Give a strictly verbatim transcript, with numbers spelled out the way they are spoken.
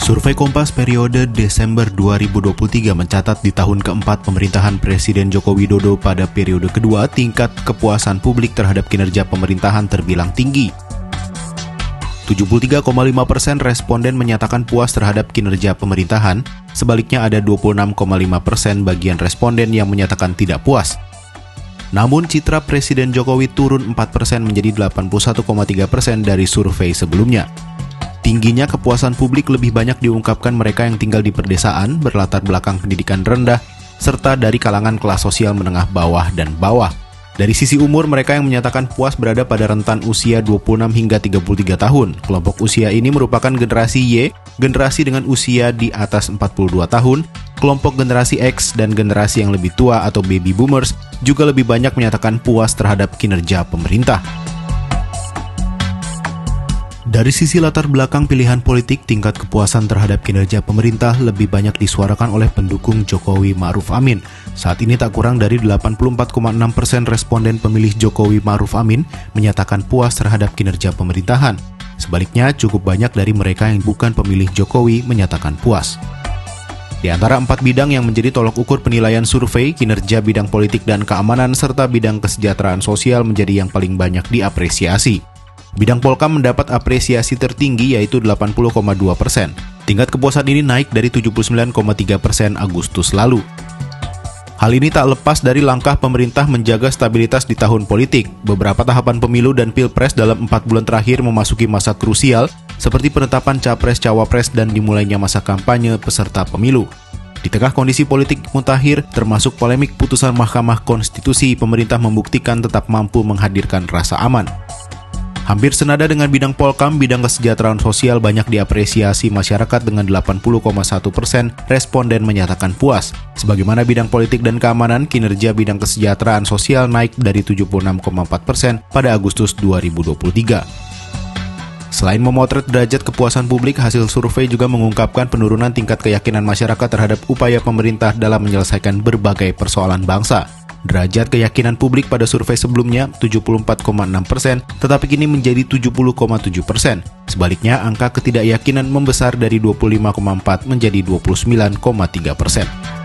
Survei Kompas periode Desember dua ribu dua puluh tiga mencatat di tahun keempat pemerintahan Presiden Joko Widodo pada periode kedua, tingkat kepuasan publik terhadap kinerja pemerintahan terbilang tinggi. tujuh puluh tiga koma lima persen responden menyatakan puas terhadap kinerja pemerintahan, sebaliknya ada dua puluh enam koma lima persen bagian responden yang menyatakan tidak puas. Namun citra Presiden Jokowi turun empat persen menjadi delapan puluh satu koma tiga persen dari survei sebelumnya. Tingginya kepuasan publik lebih banyak diungkapkan mereka yang tinggal di perdesaan, berlatar belakang pendidikan rendah, serta dari kalangan kelas sosial menengah bawah dan bawah. Dari sisi umur, mereka yang menyatakan puas berada pada rentan usia dua puluh enam hingga tiga puluh tiga tahun. Kelompok usia ini merupakan generasi Y, generasi dengan usia di atas empat puluh dua tahun, kelompok generasi X dan generasi yang lebih tua atau baby boomers juga lebih banyak menyatakan puas terhadap kinerja pemerintah. Dari sisi latar belakang pilihan politik, tingkat kepuasan terhadap kinerja pemerintah lebih banyak disuarakan oleh pendukung Jokowi Ma'ruf Amin. Saat ini tak kurang dari delapan puluh empat koma enam persen responden pemilih Jokowi Ma'ruf Amin menyatakan puas terhadap kinerja pemerintahan. Sebaliknya, cukup banyak dari mereka yang bukan pemilih Jokowi menyatakan puas. Di antara empat bidang yang menjadi tolok ukur penilaian survei, kinerja bidang politik dan keamanan serta bidang kesejahteraan sosial menjadi yang paling banyak diapresiasi. Bidang Polkam mendapat apresiasi tertinggi yaitu delapan puluh koma dua persen. Tingkat kepuasan ini naik dari tujuh puluh sembilan koma tiga persen Agustus lalu. Hal ini tak lepas dari langkah pemerintah menjaga stabilitas di tahun politik. Beberapa tahapan pemilu dan pilpres dalam empat bulan terakhir memasuki masa krusial, seperti penetapan capres-cawapres dan dimulainya masa kampanye peserta pemilu. Di tengah kondisi politik mutakhir, termasuk polemik putusan Mahkamah Konstitusi, pemerintah membuktikan tetap mampu menghadirkan rasa aman. Hampir senada dengan bidang Polkam, bidang kesejahteraan sosial banyak diapresiasi masyarakat dengan delapan puluh koma satu persen responden menyatakan puas. Sebagaimana bidang politik dan keamanan, kinerja bidang kesejahteraan sosial naik dari tujuh puluh enam koma empat persen pada Agustus dua ribu dua puluh tiga. Selain memotret derajat kepuasan publik, hasil survei juga mengungkapkan penurunan tingkat keyakinan masyarakat terhadap upaya pemerintah dalam menyelesaikan berbagai persoalan bangsa. Derajat keyakinan publik pada survei sebelumnya tujuh puluh empat koma enam persen, tetapi kini menjadi tujuh puluh koma tujuh persen. Sebaliknya, angka ketidakyakinan membesar dari dua puluh lima koma empat menjadi dua puluh sembilan koma tiga persen.